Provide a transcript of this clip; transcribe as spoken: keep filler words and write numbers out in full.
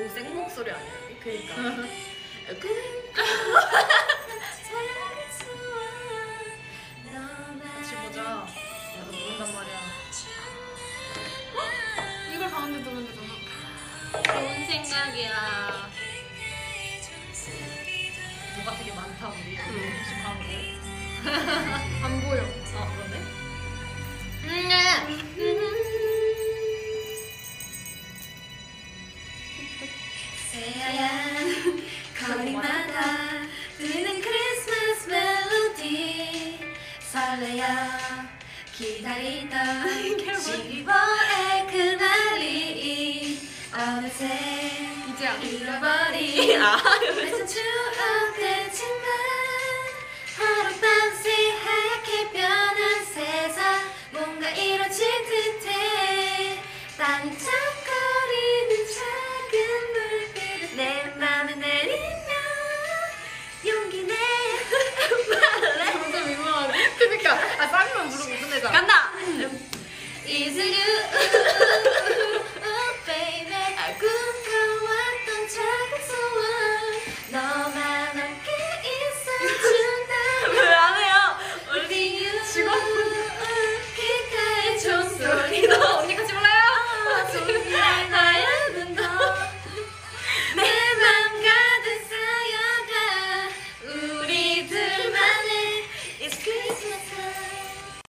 너무 생 목소리 아니야? 그니까. 같이 보자. 나도 모른단 말이야. 이걸 가운데 두면 되잖아. 좋은 생각이야. 뭐가 되게 많다 우리. 혹시 광고? 안 보여. 아 그러네. 새하얀 거리마다 들리는 크리스마스 멜로디 설레어 기다리던 십이월의 그날이 어느새 이제 안 잃어버린 낯선 추억이지만 하룻밤새 하얗게 변한 세상 뭔가 이뤄질 듯해 딴